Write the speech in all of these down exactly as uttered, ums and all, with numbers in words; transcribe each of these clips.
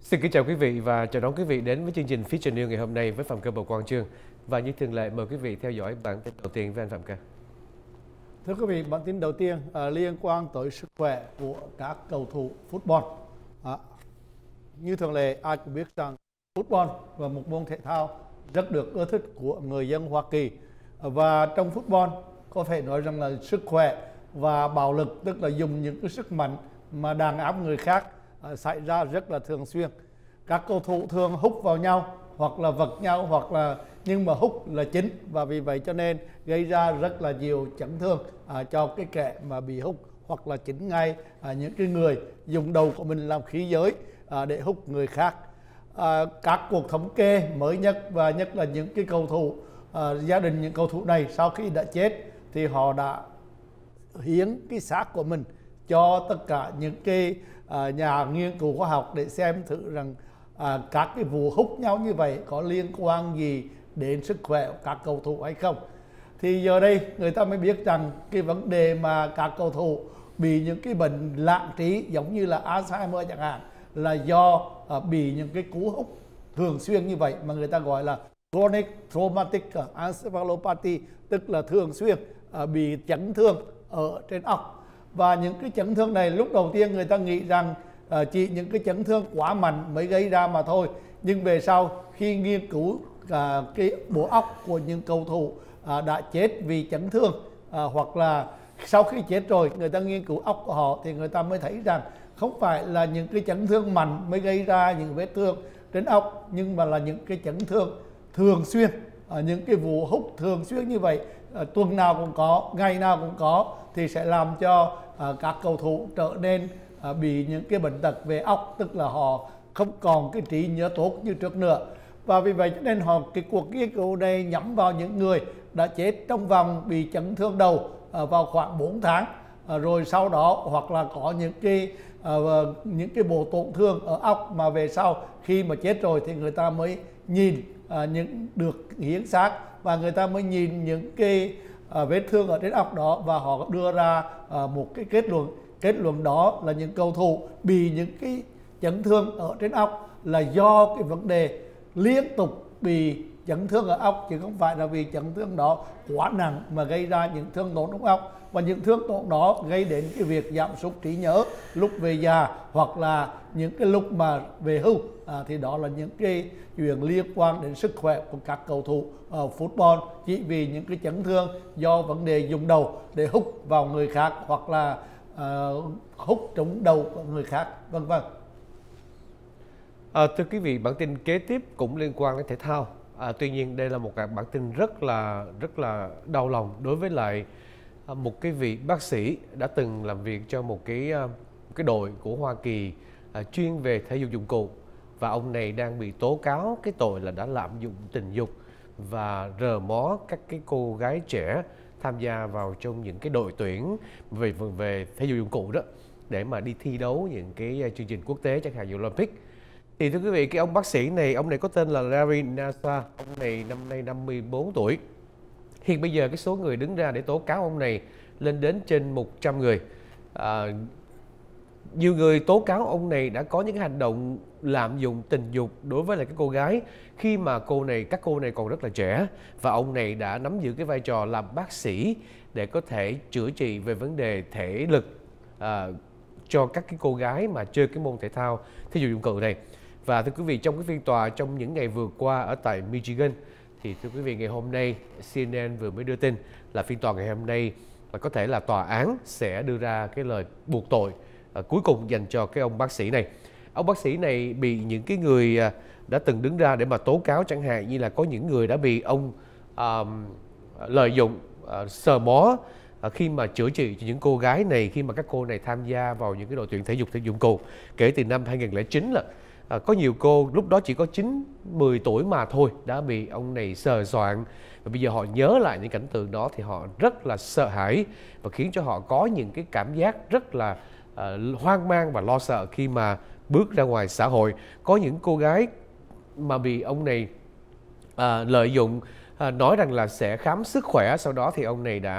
Xin kính chào quý vị và chào đón quý vị đến với chương trình Future News ngày hôm nay với Phạm Cơ và Quang Trương. Và như thường lệ mời quý vị theo dõi bản tin đầu tiên với anh Phạm Cơ. Thưa quý vị, bản tin đầu tiên à, liên quan tới sức khỏe của các cầu thủ football. À, như thường lệ, ai cũng biết rằng football là một môn thể thao rất được ưa thích của người dân Hoa Kỳ. Và trong football có thể nói rằng là sức khỏe và bạo lực, tức là dùng những cái sức mạnh mà đàn áp người khác à, xảy ra rất là thường xuyên. Các cầu thủ thường húc vào nhau hoặc là vật nhau, hoặc là nhưng mà húc là chính, và vì vậy cho nên gây ra rất là nhiều chấn thương à, cho cái kẻ mà bị húc, hoặc là chính ngay à, những cái người dùng đầu của mình làm khí giới à, để húc người khác. À, các cuộc thống kê mới nhất và nhất là những cái cầu thủ à, gia đình những cầu thủ này sau khi đã chết thì họ đã hiến cái xác của mình cho tất cả những cái à, nhà nghiên cứu khoa học để xem thử rằng à, các cái vụ hút nhau như vậy có liên quan gì đến sức khỏe của các cầu thủ hay không. Thì giờ đây người ta mới biết rằng cái vấn đề mà các cầu thủ bị những cái bệnh lạm trí giống như là Alzheimer chẳng hạn là do à, bị những cái cú hút thường xuyên như vậy mà người ta gọi là chronic traumatic encephalopathy, tức là thường xuyên à, bị chấn thương ở trên óc. Và những cái chấn thương này lúc đầu tiên người ta nghĩ rằng à, chỉ những cái chấn thương quá mạnh mới gây ra mà thôi, nhưng về sau khi nghiên cứu à, cái bộ óc của những cầu thủ à, đã chết vì chấn thương à, hoặc là sau khi chết rồi người ta nghiên cứu óc của họ thì người ta mới thấy rằng không phải là những cái chấn thương mạnh mới gây ra những vết thương trên óc, nhưng mà là những cái chấn thương thường xuyên, à, những cái vụ hút thường xuyên như vậy, à, tuần nào cũng có, ngày nào cũng có, thì sẽ làm cho à, các cầu thủ trở nên à, bị những cái bệnh tật về óc, tức là họ không còn cái trí nhớ tốt như trước nữa. Và vì vậy cho nên họ cái cuộc nghiên cứu này nhắm vào những người đã chết trong vòng bị chấn thương đầu à, vào khoảng bốn tháng, à, rồi sau đó hoặc là có những cái à, những cái bộ tổn thương ở óc mà về sau khi mà chết rồi thì người ta mới nhìn à, những được hiến xác và người ta mới nhìn những cái à, vết thương ở trên óc đó, và họ đưa ra à, một cái kết luận. Kết luận đó là những cầu thủ bị những cái chấn thương ở trên óc là do cái vấn đề liên tục bị chấn thương ở óc, chứ không phải là vì chấn thương đó quá nặng mà gây ra những thương tổn trong óc. Và những thương tổn đó gây đến cái việc giảm sút trí nhớ lúc về già hoặc là những cái lúc mà về hưu, à, thì đó là những cái chuyện liên quan đến sức khỏe của các cầu thủ ở football, chỉ vì những cái chấn thương do vấn đề dùng đầu để hút vào người khác hoặc là uh, hút trúng đầu của người khác, vân vân. À, thưa quý vị, bản tin kế tiếp cũng liên quan đến thể thao. À, tuy nhiên đây là một bản tin rất là rất là đau lòng đối với lại à, một cái vị bác sĩ đã từng làm việc cho một cái à, một cái đội của Hoa Kỳ à, chuyên về thể dục dụng cụ, và ông này đang bị tố cáo cái tội là đã lạm dụng tình dục và rờ mó các cái cô gái trẻ tham gia vào trong những cái đội tuyển về về thể dục dụng cụ đó để mà đi thi đấu những cái chương trình quốc tế chẳng hạn như Olympic. Thì thưa quý vị, cái ông bác sĩ này, ông này có tên là Larry Nassar, ông này năm nay năm mươi bốn tuổi. Hiện bây giờ cái số người đứng ra để tố cáo ông này lên đến trên một trăm người. À, nhiều người tố cáo ông này đã có những cái hành động lạm dụng tình dục đối với lại cái cô gái khi mà cô này, các cô này còn rất là trẻ, và ông này đã nắm giữ cái vai trò làm bác sĩ để có thể chữa trị về vấn đề thể lực à, cho các cái cô gái mà chơi cái môn thể thao thể dục dụng cụ này. Và thưa quý vị, trong cái phiên tòa trong những ngày vừa qua ở tại Michigan, thì thưa quý vị, ngày hôm nay C N N vừa mới đưa tin là phiên tòa ngày hôm nay và có thể là tòa án sẽ đưa ra cái lời buộc tội à, cuối cùng dành cho cái ông bác sĩ này. Ông bác sĩ này bị những cái người à, đã từng đứng ra để mà tố cáo, chẳng hạn như là có những người đã bị ông à, lợi dụng à, sờ mó à, khi mà chữa trị cho những cô gái này khi mà các cô này tham gia vào những cái đội tuyển thể dục thể dụng cụ kể từ năm hai nghìn không trăm lẻ chín là À, có nhiều cô lúc đó chỉ có chín, mười tuổi mà thôi đã bị ông này sờ soạng, và bây giờ họ nhớ lại những cảnh tượng đó thì họ rất là sợ hãi và khiến cho họ có những cái cảm giác rất là à, hoang mang và lo sợ khi mà bước ra ngoài xã hội. Có những cô gái mà bị ông này à, lợi dụng, à, nói rằng là sẽ khám sức khỏe, sau đó thì ông này đã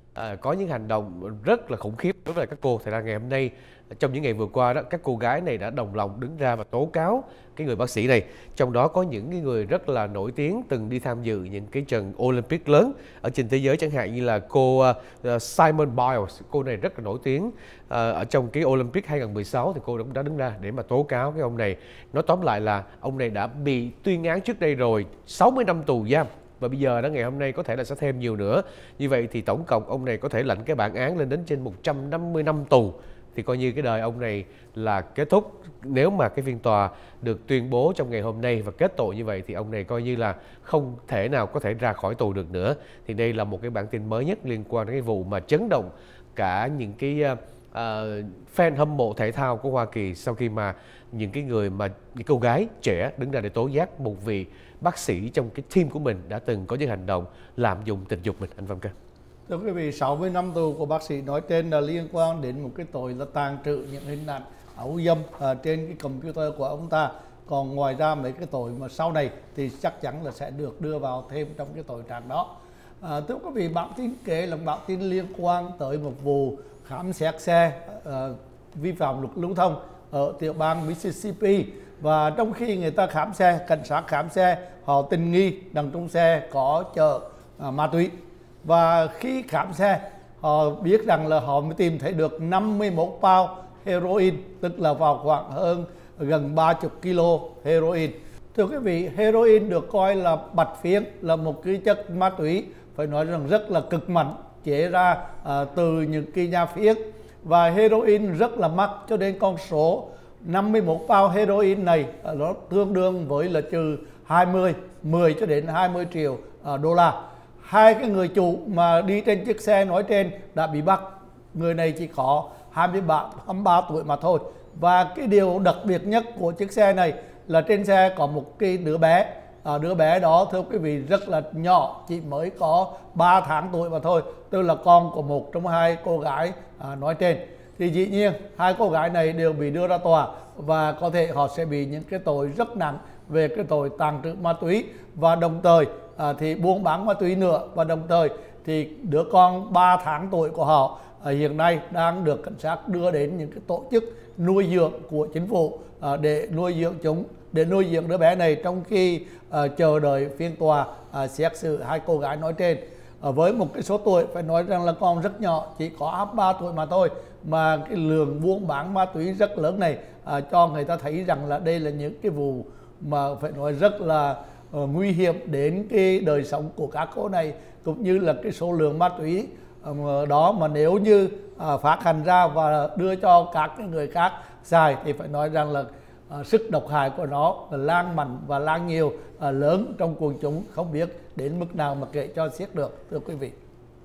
à, có những hành động rất là khủng khiếp đối với các cô. Thật ra ngày hôm nay, trong những ngày vừa qua đó, các cô gái này đã đồng lòng đứng ra và tố cáo cái người bác sĩ này. Trong đó có những cái người rất là nổi tiếng từng đi tham dự những cái trận Olympic lớn ở trên thế giới, chẳng hạn như là cô uh, Simone Biles. Cô này rất là nổi tiếng uh, ở trong cái Olympic hai không một sáu thì cô cũng đã đứng ra để mà tố cáo cái ông này. Nói tóm lại là ông này đã bị tuyên án trước đây rồi sáu mươi năm tù giam. Và bây giờ đó, ngày hôm nay có thể là sẽ thêm nhiều nữa. Như vậy thì tổng cộng ông này có thể lãnh cái bản án lên đến trên một trăm năm mươi năm tù. Thì coi như cái đời ông này là kết thúc. Nếu mà cái phiên tòa được tuyên bố trong ngày hôm nay và kết tội như vậy thì ông này coi như là không thể nào có thể ra khỏi tù được nữa. Thì đây là một cái bản tin mới nhất liên quan đến cái vụ mà chấn động cả những cái uh, uh, fan hâm mộ thể thao của Hoa Kỳ, sau khi mà những cái người mà những cô gái trẻ đứng ra để tố giác một vị bác sĩ trong cái team của mình đã từng có những hành động lạm dụng tình dục mình. Anh Văn Cơ. Thưa quý vị, sáu mươi năm tù của bác sĩ nói trên là liên quan đến một cái tội là tàng trữ những hình ảnh ấu dâm à, trên cái computer của ông ta. Còn ngoài ra mấy cái tội mà sau này thì chắc chắn là sẽ được đưa vào thêm trong cái tội trạng đó. À, thưa quý vị, bản tin kể là bản tin liên quan tới một vụ khám xét xe à, vi phạm luật lưu thông ở tiểu bang Mississippi. Và trong khi người ta khám xe, cảnh sát khám xe, họ tình nghi đằng trong xe có chở à, ma túy. Và khi khám xe, họ biết rằng là họ mới tìm thấy được năm mươi mốt pound heroin, tức là vào khoảng hơn gần ba mươi ki lô heroin. Thưa quý vị, heroin được coi là bạch phiến, là một cái chất ma túy phải nói rằng rất là cực mạnh, chế ra à, từ những cái nha phiến. Và heroin rất là mắc, cho nên con số năm mươi mốt pound heroin này à, nó tương đương với là trừ hai mươi, mười cho đến hai mươi triệu à, đô la. Hai cái người chủ mà đi trên chiếc xe nói trên đã bị bắt. Người này chỉ có hai mươi ba tuổi mà thôi. Và cái điều đặc biệt nhất của chiếc xe này là trên xe có một cái đứa bé. À, đứa bé đó thưa quý vị rất là nhỏ, chỉ mới có ba tháng tuổi mà thôi. Tức là con của một trong hai cô gái à, nói trên. Thì dĩ nhiên hai cô gái này đều bị đưa ra tòa và có thể họ sẽ bị những cái tội rất nặng về cái tội tàng trữ ma túy và đồng thời à, thì buôn bán ma túy nữa. Và đồng thời thì đứa con ba tháng tuổi của họ à, hiện nay đang được cảnh sát đưa đến những cái tổ chức nuôi dưỡng của chính phủ à, để nuôi dưỡng chúng, để nuôi dưỡng đứa bé này trong khi à, chờ đợi phiên tòa à, xét xử hai cô gái nói trên. À, với một cái số tuổi phải nói rằng là còn rất nhỏ, chỉ có ba tuổi mà thôi, mà cái lượng buôn bán ma túy rất lớn này à, cho người ta thấy rằng là đây là những cái vụ mà phải nói rất là uh, nguy hiểm đến cái đời sống của các cô này, cũng như là cái số lượng ma túy uh, đó mà nếu như uh, phát hành ra và đưa cho các cái người khác xài thì phải nói rằng là uh, sức độc hại của nó là lan mạnh và lan nhiều, uh, lớn trong quần chúng, không biết đến mức nào mà kể cho xiết được, thưa quý vị.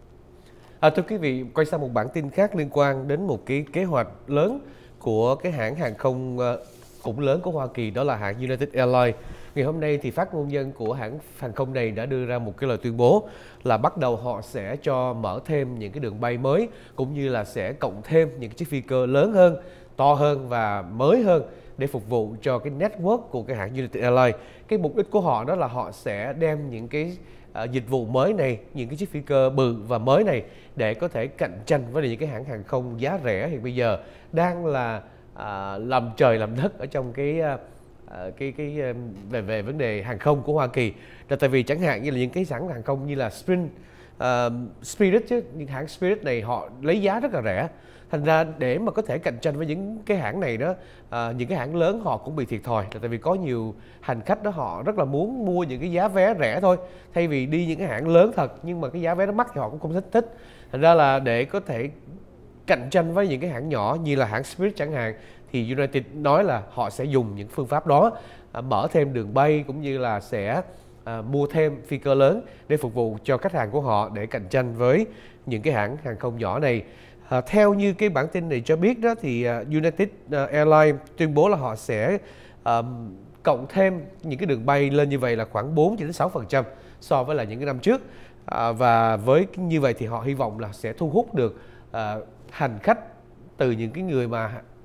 À, thưa quý vị, quay sang một bản tin khác liên quan đến một cái kế hoạch lớn của cái hãng hàng không uh, cũng lớn của Hoa Kỳ, đó là hãng United Airlines. Ngày hôm nay thì phát ngôn nhân của hãng hàng không này đã đưa ra một cái lời tuyên bố là bắt đầu họ sẽ cho mở thêm những cái đường bay mới, cũng như là sẽ cộng thêm những cái chiếc phi cơ lớn hơn, to hơn và mới hơn để phục vụ cho cái network của cái hãng United Airlines. Cái mục đích của họ đó là họ sẽ đem những cái uh, dịch vụ mới này, những cái chiếc phi cơ bự và mới này để có thể cạnh tranh với những cái hãng hàng không giá rẻ hiện bây giờ đang là À, làm trời làm đất ở trong cái à, cái cái về về vấn đề hàng không của Hoa Kỳ. Là tại vì chẳng hạn như là những cái hãng hàng không như là Spring, uh, Spirit chứ, những hãng Spirit này họ lấy giá rất là rẻ. Thành ra để mà có thể cạnh tranh với những cái hãng này đó, à, những cái hãng lớn họ cũng bị thiệt thòi. Là tại vì có nhiều hành khách đó họ rất là muốn mua những cái giá vé rẻ thôi, thay vì đi những cái hãng lớn thật nhưng mà cái giá vé nó mắc thì họ cũng không thích thích. Thành ra là để có thể cạnh tranh với những cái hãng nhỏ như là hãng Spirit chẳng hạn, thì United nói là họ sẽ dùng những phương pháp đó, à, mở thêm đường bay cũng như là sẽ à, mua thêm phi cơ lớn để phục vụ cho khách hàng của họ để cạnh tranh với những cái hãng hàng không nhỏ này. À, theo như cái bản tin này cho biết đó thì uh, United Airlines tuyên bố là họ sẽ uh, cộng thêm những cái đường bay lên như vậy là khoảng bốn đến sáu phần trăm so với là những cái năm trước. À, và với như vậy thì họ hy vọng là sẽ thu hút được uh, hành khách từ những cái người mà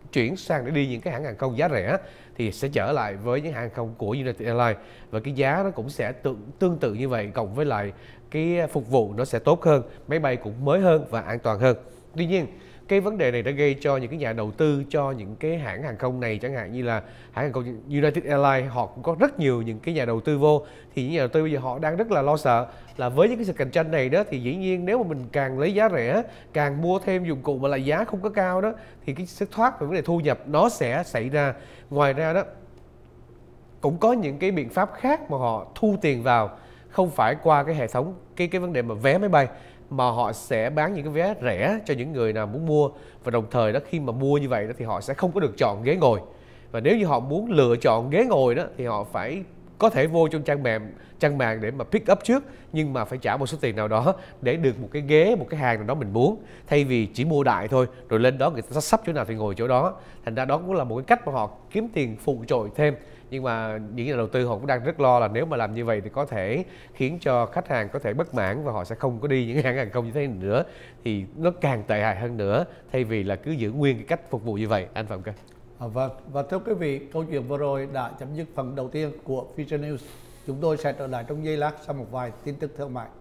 chuyển sang để đi những cái hãng hàng không giá rẻ thì sẽ trở lại với những hãng hàng không của United Airlines, và cái giá nó cũng sẽ tương, tương tự như vậy, cộng với lại cái phục vụ nó sẽ tốt hơn, máy bay cũng mới hơn và an toàn hơn. Tuy nhiên cái vấn đề này đã gây cho những cái nhà đầu tư cho những cái hãng hàng không này, chẳng hạn như là hãng hàng không United Airlines, họ cũng có rất nhiều những cái nhà đầu tư vô, thì những nhà đầu tư bây giờ họ đang rất là lo sợ là với những cái sự cạnh tranh này đó, thì dĩ nhiên nếu mà mình càng lấy giá rẻ, càng mua thêm dụng cụ mà lại giá không có cao đó, thì cái sự thoát về vấn đề thu nhập nó sẽ xảy ra. Ngoài ra đó cũng có những cái biện pháp khác mà họ thu tiền vào, không phải qua cái hệ thống cái cái vấn đề mà vé máy bay, mà họ sẽ bán những cái vé rẻ cho những người nào muốn mua, và đồng thời đó khi mà mua như vậy đó thì họ sẽ không có được chọn ghế ngồi, và nếu như họ muốn lựa chọn ghế ngồi đó thì họ phải có thể vô trong trang mạng trang mạng để mà pick up trước, nhưng mà phải trả một số tiền nào đó để được một cái ghế, một cái hàng nào đó mình muốn, thay vì chỉ mua đại thôi rồi lên đó người ta sắp chỗ nào thì ngồi chỗ đó. Thành ra đó cũng là một cái cách mà họ kiếm tiền phụ trội thêm. Nhưng mà những nhà đầu tư họ cũng đang rất lo là nếu mà làm như vậy thì có thể khiến cho khách hàng có thể bất mãn và họ sẽ không có đi những hãng hàng không như thế nữa, thì nó càng tệ hại hơn nữa, thay vì là cứ giữ nguyên cái cách phục vụ như vậy. Anh Phạm Cơ. À, vâng, và thưa quý vị, câu chuyện vừa rồi đã chấm dứt phần đầu tiên của Future News. Chúng tôi sẽ trở lại trong giây lát sau một vài tin tức thương mại.